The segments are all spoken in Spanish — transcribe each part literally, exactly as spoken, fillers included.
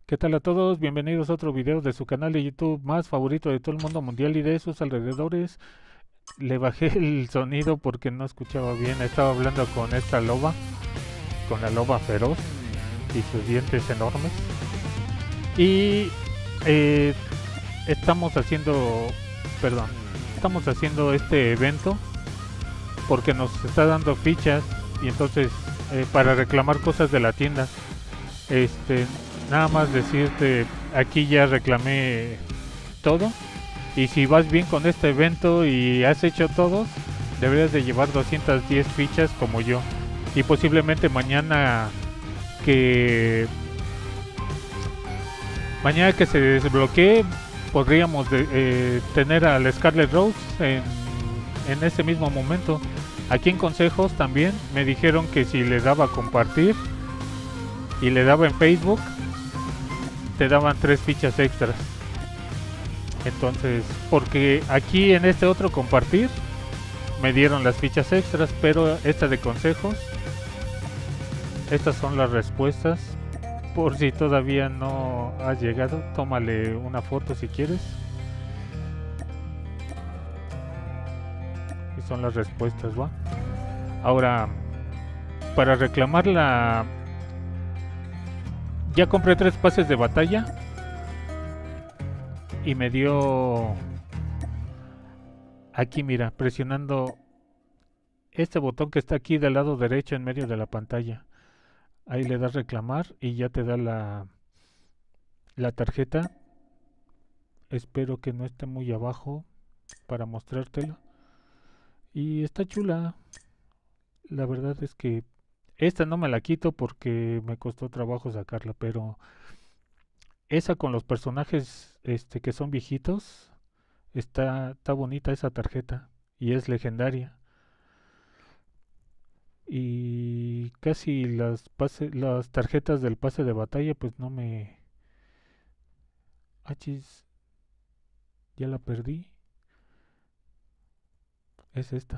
¿Qué tal a todos? Bienvenidos a otro video de su canal de YouTube más favorito de todo el mundo mundial y de sus alrededores. Le bajé el sonido porque no escuchaba bien. Estaba hablando con esta loba, con la loba feroz y sus dientes enormes. Y eh, estamos haciendo, perdón, estamos haciendo este evento porque nos está dando fichas y entonces eh, para reclamar cosas de la tienda. Este, Nada más decirte, aquí ya reclamé todo. Y si vas bien con este evento y has hecho todos, deberías de llevar doscientas diez fichas como yo. Y posiblemente mañana que mañana que se desbloquee, podríamos de, eh, tener al Scarlet Rose en, en ese mismo momento. Aquí en consejos también me dijeron que si le daba a compartir y le daba en Facebook, te daban tres fichas extras. Entonces, porque aquí en este otro compartir me dieron las fichas extras, pero esta de consejos, estas son las respuestas. Por si todavía no has llegado, tómale una foto si quieres. Y son las respuestas, ¿va? Ahora, para reclamar la... Ya compré tres pases de batalla y me dio... Aquí mira, presionando este botón que está aquí del lado derecho en medio de la pantalla. Ahí le das reclamar y ya te da la, la tarjeta. Espero que no esté muy abajo para mostrártela. Y está chula. La verdad es que esta no me la quito porque me costó trabajo sacarla, pero esa con los personajes este, que son viejitos, está, está bonita esa tarjeta y es legendaria. Y casi las, pase, las tarjetas del pase de batalla pues no me... Achis, ya la perdí. Es esta.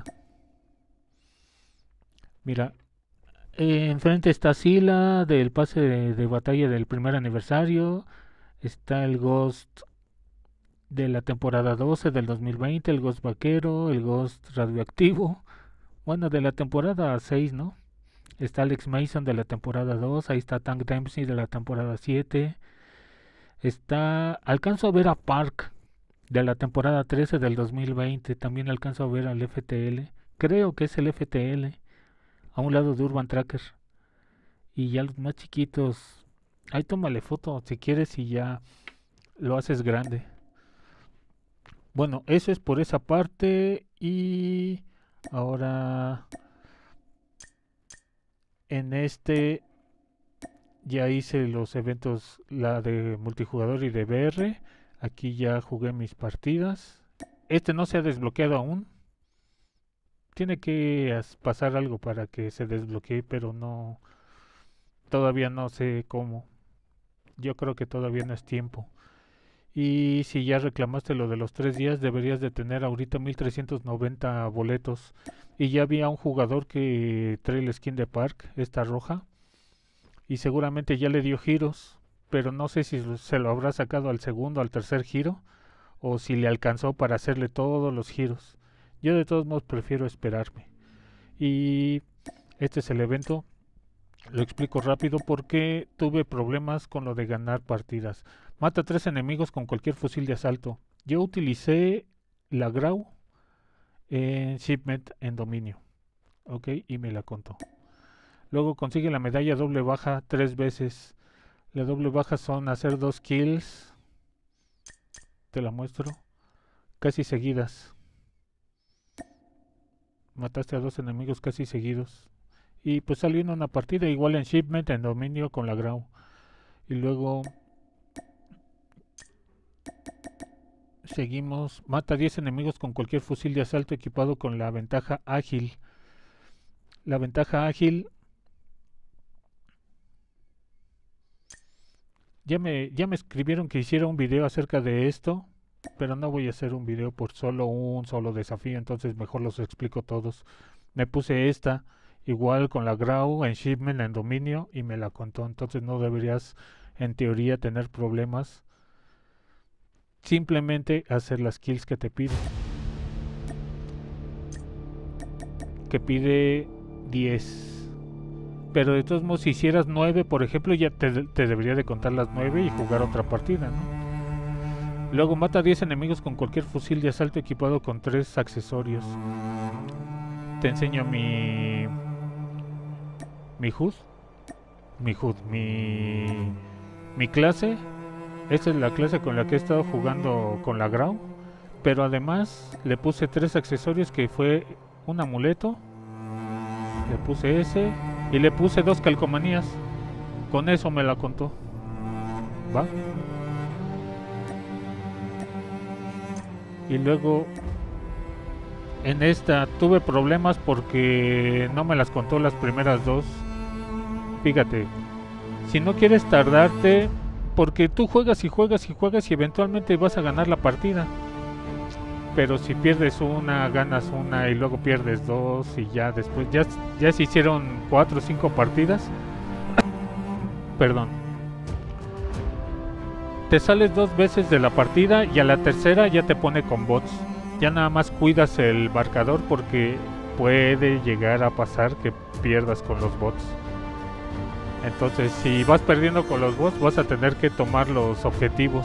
Mira, eh, enfrente está Sila del pase de, de batalla del primer aniversario. Está el Ghost de la temporada doce del dos mil veinte, el Ghost Vaquero, el Ghost Radioactivo. Bueno, de la temporada seis, ¿no? Está Alex Mason de la temporada dos, ahí está Tank Dempsey de la temporada siete. Está... Alcanzo a ver a Park de la temporada trece del dos mil veinte, también alcanzo a ver al F T L. Creo que es el F T L, a un lado de Urban Tracker. Y ya los más chiquitos, ahí tómale foto si quieres y ya lo haces grande. Bueno, eso es por esa parte y ahora en este ya hice los eventos, la de multijugador y de V R. Aquí ya jugué mis partidas. Este no se ha desbloqueado aún. Tiene que pasar algo para que se desbloquee, pero no, todavía no sé cómo. Yo creo que todavía no es tiempo. Y si ya reclamaste lo de los tres días, deberías de tener ahorita mil trescientos noventa boletos. Y ya había un jugador que trae el skin de Park, esta roja. Y seguramente ya le dio giros. Pero no sé si se lo habrá sacado al segundo, al tercer giro. O si le alcanzó para hacerle todos los giros. Yo de todos modos prefiero esperarme. Y este es el evento. Lo explico rápido porque tuve problemas con lo de ganar partidas. Mata tres enemigos con cualquier fusil de asalto. Yo utilicé la Grau en Shipment en dominio. Ok, y me la contó. Luego consigue la medalla doble baja tres veces. La doble baja son hacer dos kills. Te la muestro. Casi seguidas. Mataste a dos enemigos casi seguidos. Y pues salió en una partida igual en Shipment en dominio con la Grau. Y luego seguimos. Mata diez enemigos con cualquier fusil de asalto equipado con la ventaja ágil. La ventaja ágil... Ya me, ya me escribieron que hiciera un video acerca de esto, pero no voy a hacer un video por solo un solo desafío, entonces mejor los explico todos. Me puse esta, igual con la Grau en Shipment en dominio, y me la contó, entonces no deberías en teoría tener problemas. Simplemente hacer las kills que te pide. Que pide diez. Pero de todos modos, si hicieras nueve, por ejemplo, ya te, te debería de contar las nueve y jugar otra partida, ¿no? Luego mata a diez enemigos con cualquier fusil de asalto equipado con tres accesorios. Te enseño mi... Mi H U D. Mi H U D. Mi... Mi clase. Esta es la clase con la que he estado jugando con la Grau. Pero además le puse tres accesorios que fue un amuleto. Le puse ese. Y le puse dos calcomanías. Con eso me la contó. ¿Va? Y luego en esta tuve problemas porque no me las contó las primeras dos. Fíjate, si no quieres tardarte, porque tú juegas y juegas y juegas y eventualmente vas a ganar la partida. Pero si pierdes una, ganas una y luego pierdes dos y ya después, ya, ya se hicieron cuatro o cinco partidas. Perdón. Te sales dos veces de la partida y a la tercera ya te pone con bots. Ya nada más cuidas el marcador porque puede llegar a pasar que pierdas con los bots. Entonces si vas perdiendo con los bots vas a tener que tomar los objetivos.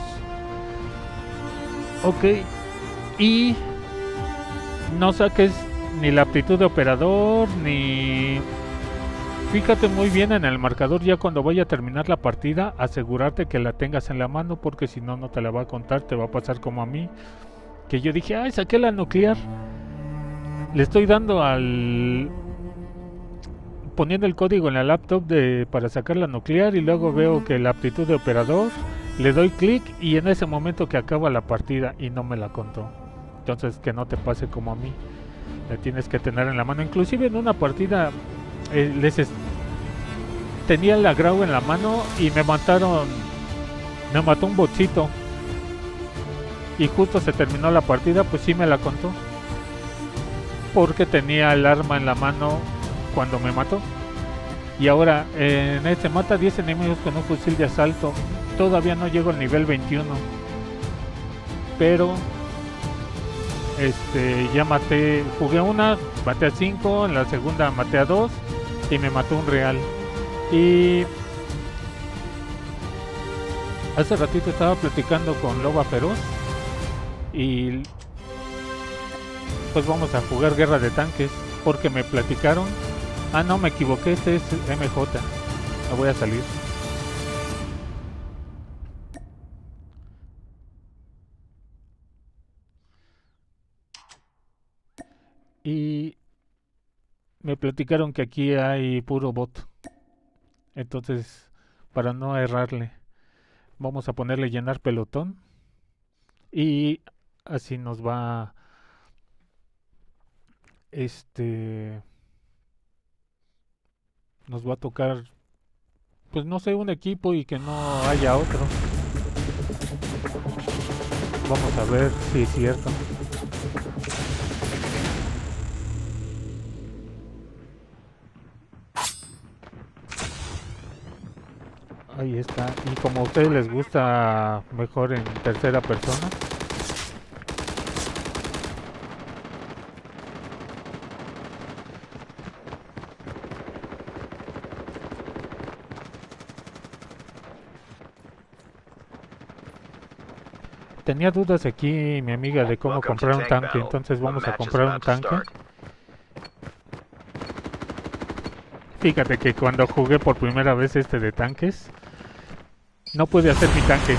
Ok. Y no saques ni la aptitud de operador ni... Fíjate muy bien en el marcador ya cuando vaya a terminar la partida, asegurarte que la tengas en la mano porque si no, no te la va a contar, te va a pasar como a mí. Que yo dije, ay, saqué la nuclear. Le estoy dando al... poniendo el código en la laptop de para sacar la nuclear y luego veo que la aptitud de operador, le doy clic y en ese momento que acaba la partida y no me la contó. Entonces que no te pase como a mí. La tienes que tener en la mano. Inclusive en una partida... Eh, les est... tenía la Grau en la mano y me mataron, me mató un botcito y justo se terminó la partida, pues sí me la contó porque tenía el arma en la mano cuando me mató. Y ahora en este mata diez enemigos con un fusil de asalto. Todavía no llego al nivel veintiuno, pero este ya maté, jugué una, maté a cinco, en la segunda maté a dos y me mató un real. Y hace ratito estaba platicando con Loba Feroz y pues vamos a jugar guerra de tanques porque me platicaron. Ah, no, me equivoqué, este es M J. Me voy a salir. Y me platicaron que aquí hay puro bot. Entonces, para no errarle, vamos a ponerle llenar pelotón. Y así nos va... Este... Nos va a tocar... Pues no sé, un equipo y que no haya otro. Vamos a ver si es cierto. Ahí está. Y como a ustedes les gusta mejor en tercera persona, tenía dudas aquí mi amiga de cómo comprar un tanque, entonces vamos a comprar un tanque. Fíjate que cuando jugué por primera vez este de tanques, no pude hacer mi tanque.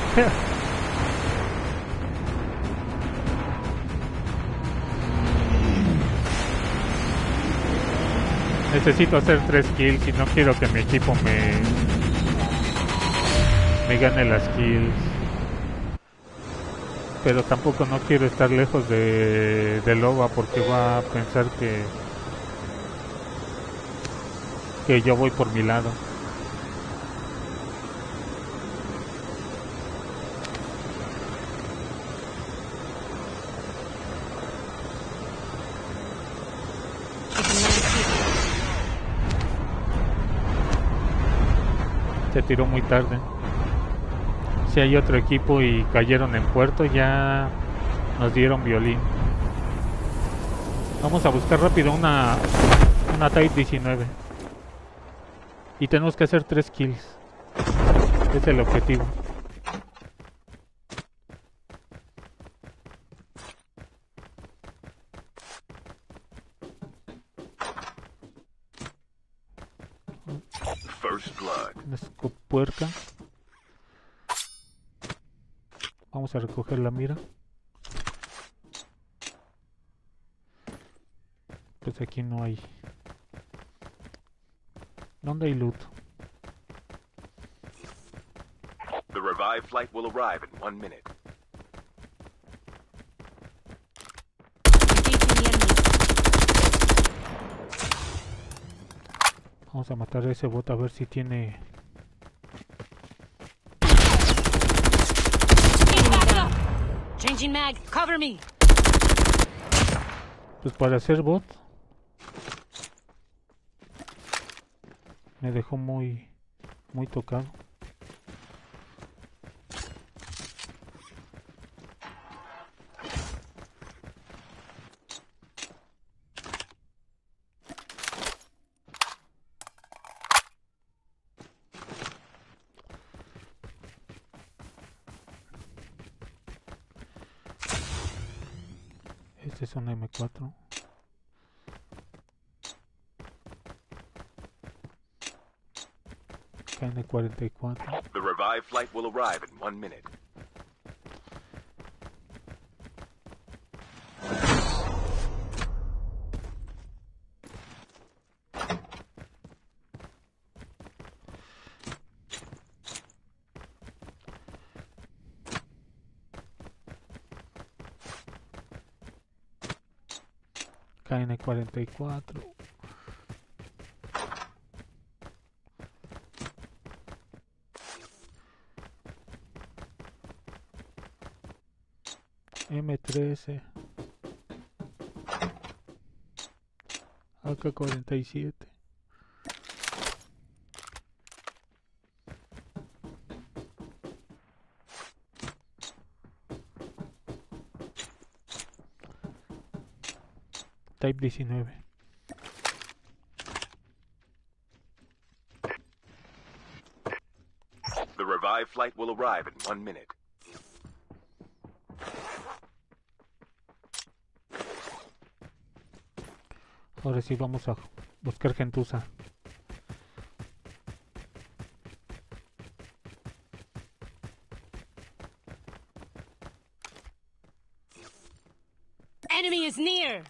Necesito hacer tres kills y no quiero que mi equipo me, me gane las kills. Pero tampoco no quiero estar lejos de, de Loba porque va a pensar que, que yo voy por mi lado. Se tiró muy tarde. si hay otro equipo y cayeron en puerto, ya nos dieron violín. Vamos a buscar rápido una, una Type diecinueve. Y tenemos que hacer tres kills. Ese es el objetivo. First blood. Una escopuerca. Vamos a recoger la mira. Pues aquí no hay. ¿Dónde hay loot? The revived flight will arrive in one minute. Vamos a matar a ese bot a ver si tiene... Changing mag, cover me. Pues para hacer bot me dejó muy muy tocado. Este es un eme cuatro. K N cuarenta y cuatro. The revived flight will arrive in one minute. K N cuarenta y cuatro. eme trece. A K cuarenta y siete. Type diecinueve. The revived flight will arrive in one minute. Ahora sí vamos a buscar gentuza. Enemy is near.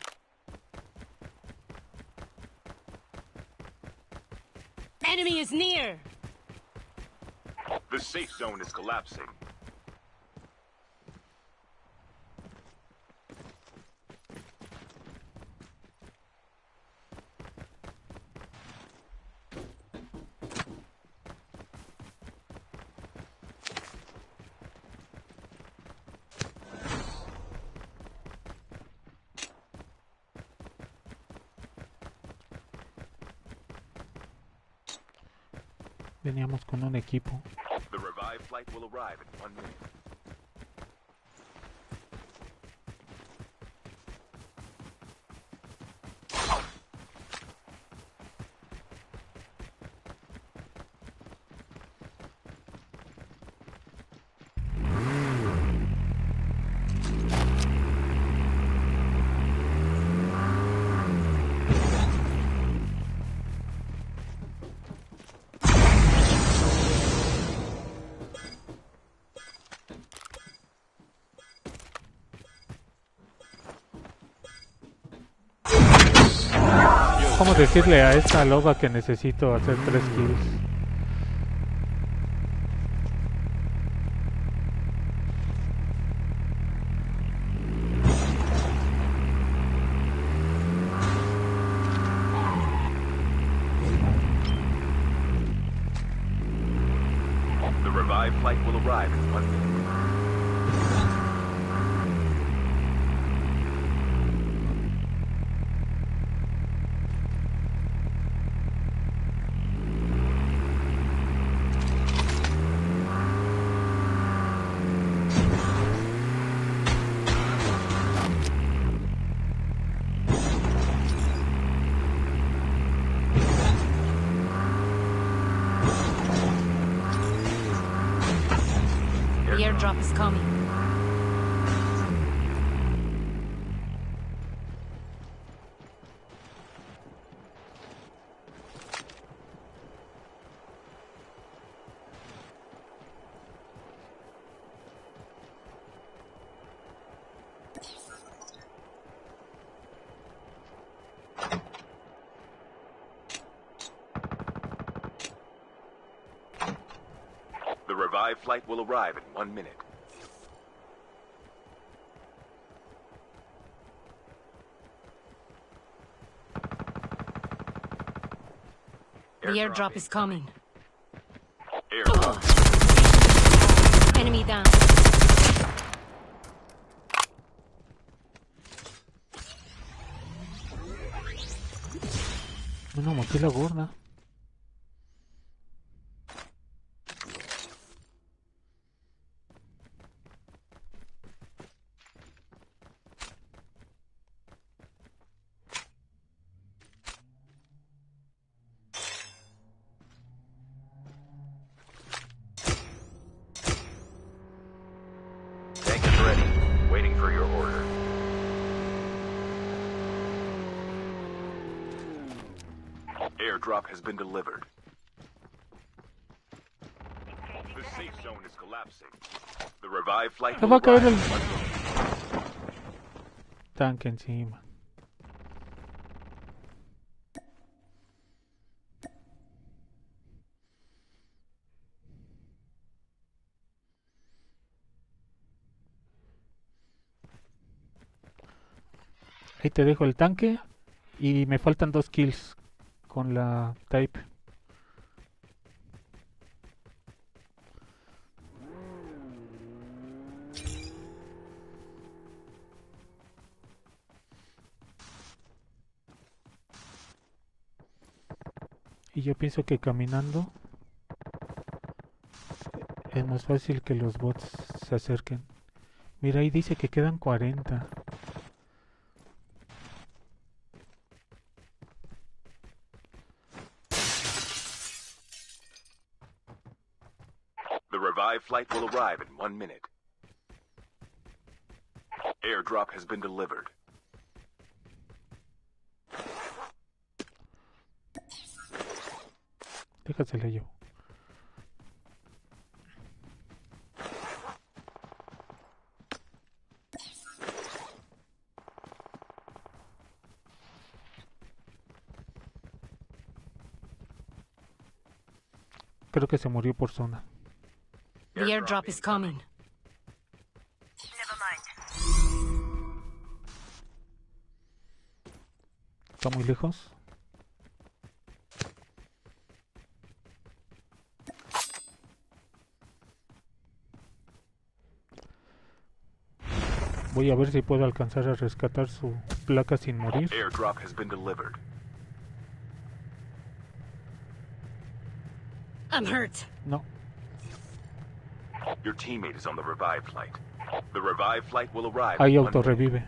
Enemy is near. The safe zone is collapsing. Veníamos con un equipo. The revived flight will arrive in one minute. ¿Cómo decirle a esta loba que necesito hacer tres kills? The revived flight will arrive in one minute. The airdrop is coming. The revived flight will arrive in one minute. The airdrop is coming. Airdrop. Enemy down. Una mochila gorda. Tank is ready, waiting for your order. Airdrop has been delivered. The safe zone is collapsing. The revived flight Se will va a caer arrive el in one minute. tanque encima. Ahí te dejo el tanque y me faltan dos kills con la Type. Y yo pienso que caminando es más fácil que los bots se acerquen. Mira, ahí dice que quedan cuarenta. The revived flight will arrive in one minute. Airdrop has been delivered. Déjasela yo. Creo que se murió por zona. The airdrop is coming. Está muy lejos. Voy a ver si puedo alcanzar a rescatar su placa sin morir. Airdrop has been delivered. I'm hurt. No. Your teammate is on the revived flight. The revived flight will arrive Ahí in one minute. autorrevive.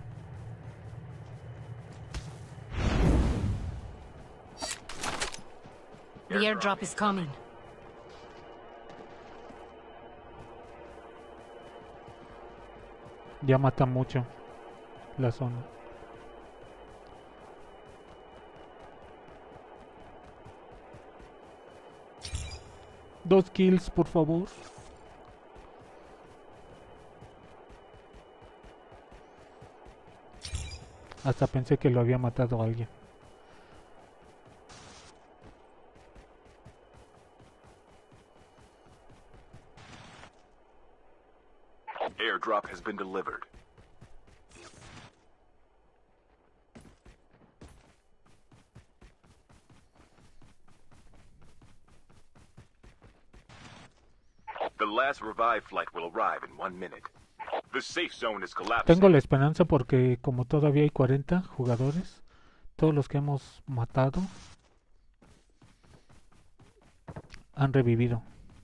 The airdrop is coming. Ya mata mucho la zona. Dos kills, por favor. Hasta pensé que lo había matado a alguien. Airdrop has been delivered. The last revived flight will arrive in one minute. The safe zone is collapsing. Tengo la esperanza porque como todavía hay cuarenta jugadores, todos los que hemos matado han revivido.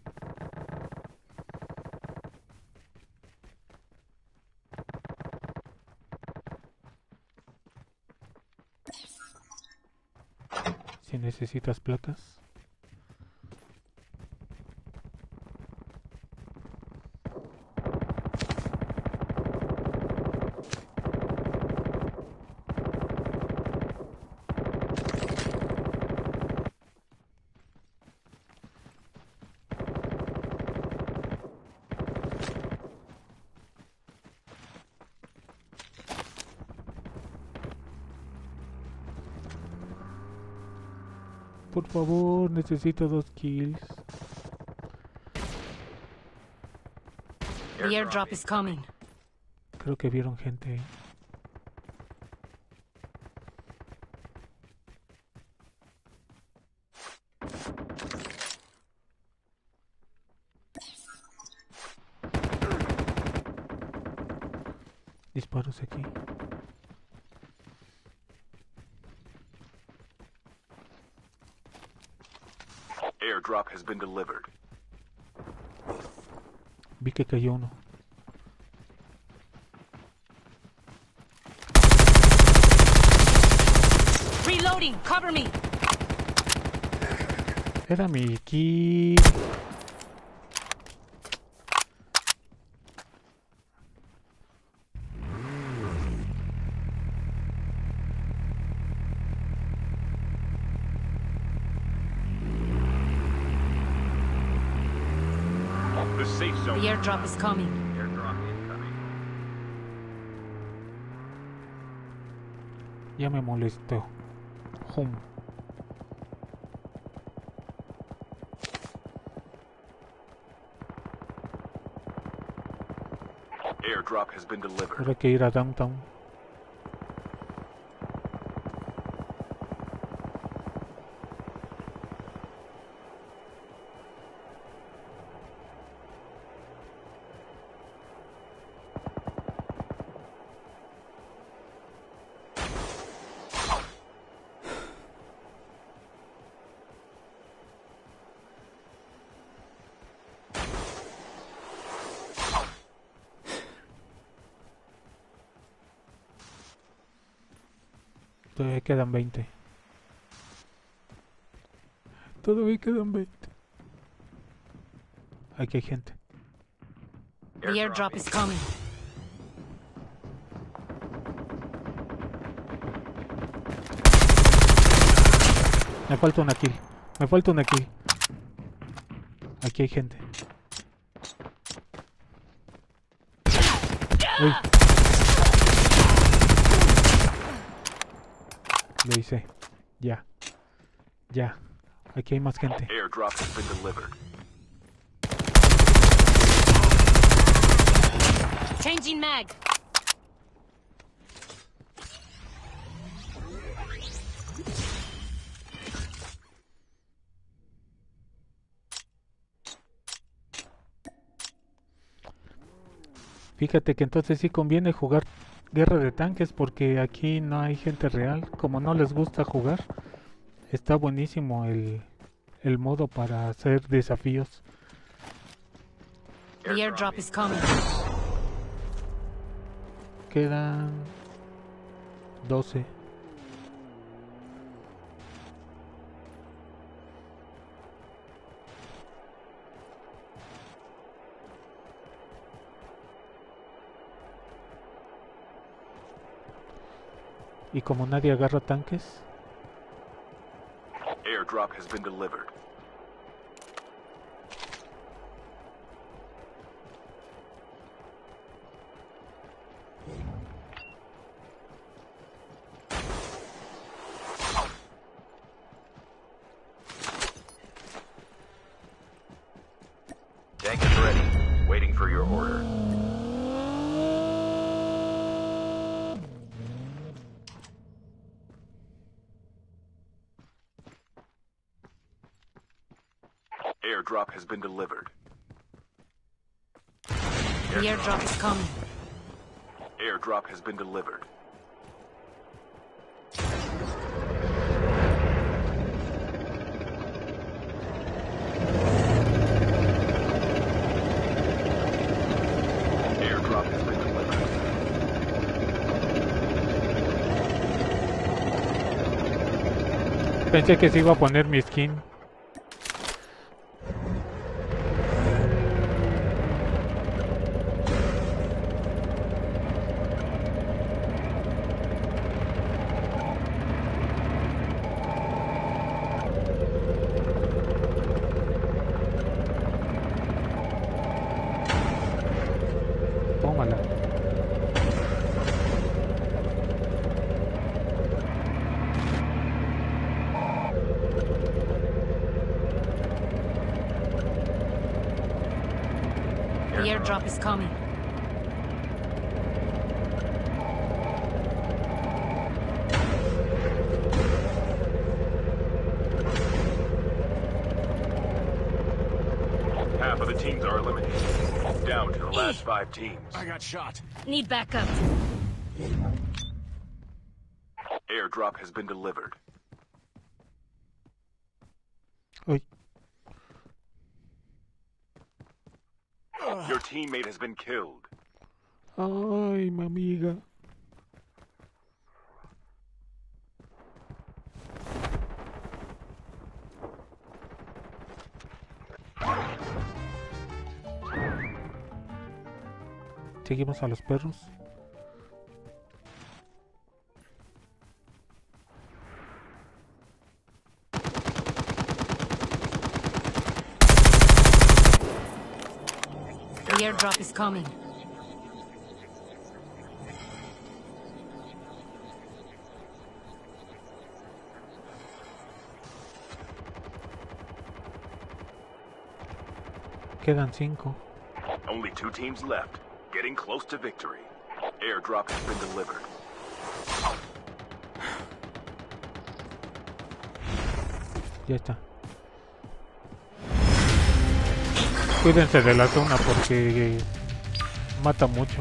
Si necesitas placas. por favor, necesito dos kills. The airdrop is coming. Creo que vieron gente. Disparos aquí. Airdrop has been delivered. Vi que cayó uno. Reloading, cover me. Era mi kill. The safe zone. The airdrop is coming. Airdrop incoming. Ya me molestó. Hum. Airdrop has been delivered. Ahora hay que ir a downtown. Todavía quedan veinte. Todavía quedan veinte. Aquí hay gente. The airdrop is coming. Me falta una kill. Me falta una kill. Aquí hay gente. Uy. Lo hice. Ya. Ya. Aquí hay más gente. Airdrop has been delivered. Changing mag. Fíjate que entonces sí conviene jugar guerra de tanques porque aquí no hay gente real. Como no les gusta jugar, está buenísimo el, el modo para hacer desafíos. The airdrop is coming. Quedan doce. Y como nadie agarra tanques, Airdrop has been delivered. Tank is ready, waiting for your order. Airdrop has been delivered. The airdrop is coming. Airdrop has been delivered. Airdrop has been delivered. pensé que se iba a poner mi skin. Tómala. The airdrop is coming. Half of the teams are eliminated. Down to the last five teams. I got shot. Need backup. Airdrop has been delivered. Uy. Your teammate has been killed. Ay, mi amiga. Seguimos a los perros. The airdrop is coming. Quedan cinco. Only two teams left. Getting close to victory. Airdrop has been delivered. Ya está. Cuídense de la zona porque mata mucho.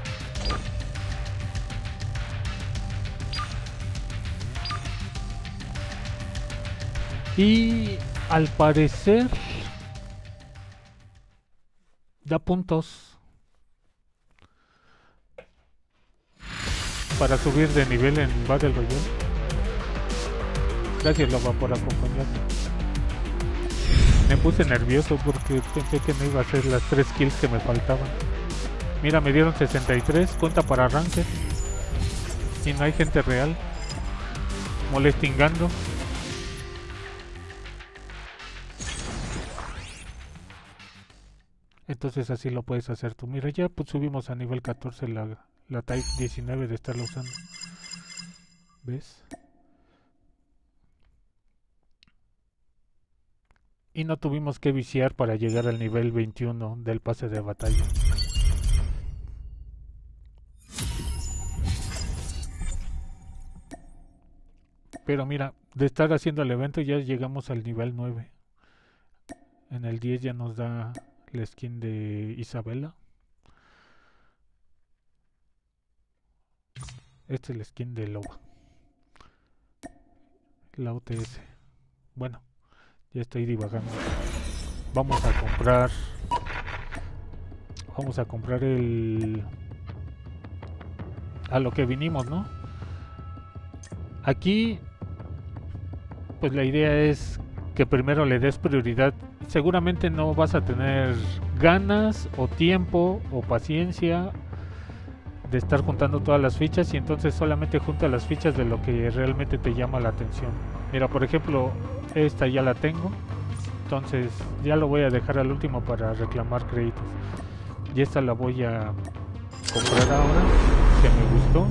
Y al parecer da puntos para subir de nivel en Battle Royale. Gracias, Loba, por acompañarme. Me puse nervioso porque pensé que no iba a hacer las tres kills que me faltaban. Mira, me dieron sesenta y tres, cuenta para arranque. Y no hay gente real molestingando. Entonces así lo puedes hacer tú. Mira, ya pues subimos a nivel catorce la, la Type diecinueve de estarla usando. ¿Ves? Y no tuvimos que viciar para llegar al nivel veintiuno del pase de batalla. Pero mira, de estar haciendo el evento ya llegamos al nivel nueve. En el diez ya nos da la skin de Isabela. Este es el skin de Loba. La U T S. Bueno. Ya estoy divagando. Vamos a comprar. Vamos a comprar el. A lo que vinimos, ¿no? Aquí. Pues la idea es que primero le des prioridad. Seguramente no vas a tener ganas, o tiempo, o paciencia de estar juntando todas las fichas. Y entonces solamente junta las fichas de lo que realmente te llama la atención. Mira, por ejemplo, esta ya la tengo, entonces ya lo voy a dejar al último para reclamar créditos. Y esta la voy a comprar ahora, que me gustó.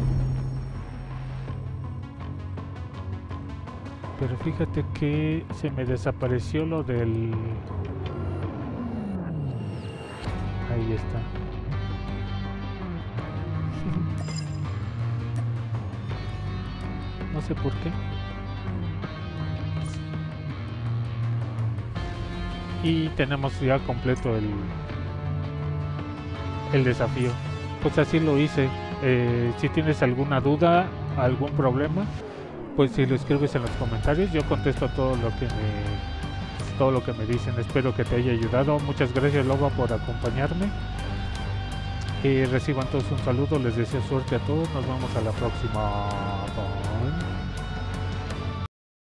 Pero fíjate que se me desapareció lo del... Ahí está. No sé por qué. Y tenemos ya completo el, el desafío. Pues así lo hice. Eh, si tienes alguna duda, algún problema, pues si lo escribes en los comentarios, yo contesto todo lo que me todo lo que me dicen. Espero que te haya ayudado. Muchas gracias, Loba, por acompañarme. Y reciban todos un saludo. Les deseo suerte a todos. Nos vemos a la próxima.